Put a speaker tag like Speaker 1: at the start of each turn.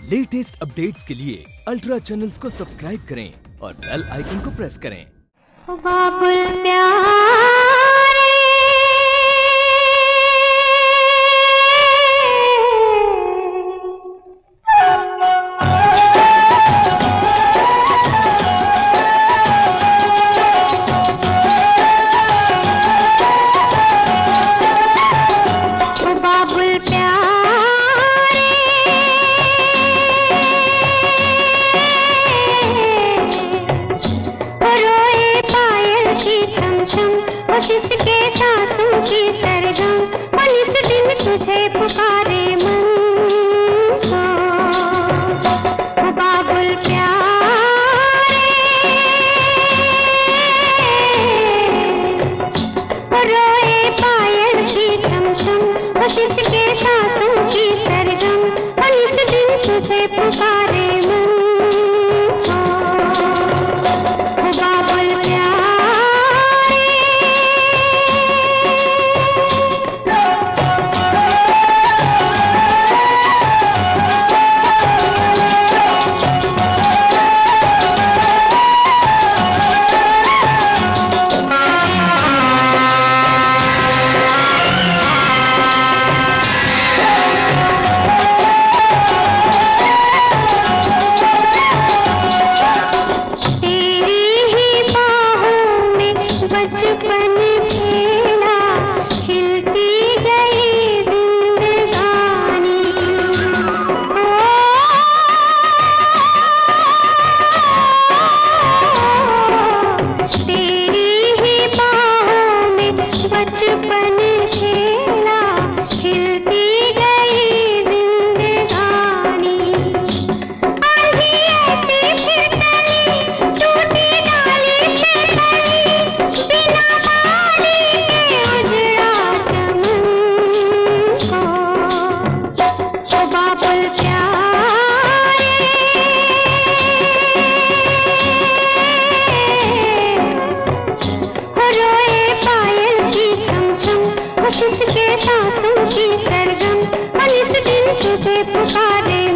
Speaker 1: Latest updates के लिए ultra channels को सब्सक्राइब करें और बेल आइकन को प्रेस करें।
Speaker 2: बाबुल प्यारे जिसके सांसों की सरगम और इस दिन तुझे पुकारे मन को बाबुल प्यारे रोए पायल की छमछम बस इसके सांसों की सरगम और इस दिन तुझे पुकारे मन को बाबुल प्यारे। बचपन खेला खिलती गई जिंदगानी तेरी ही बाहों में बचपन खेला खिलती गई जिंदगानी आंधी ऐसी फिर चली टूटी डाली से तली बिना माली के उजड़ा चमन को बाबुल प्यारे रोए पायल की छमछम बस इसके सांसों की सरगम और इस दिन तुझे पुकारे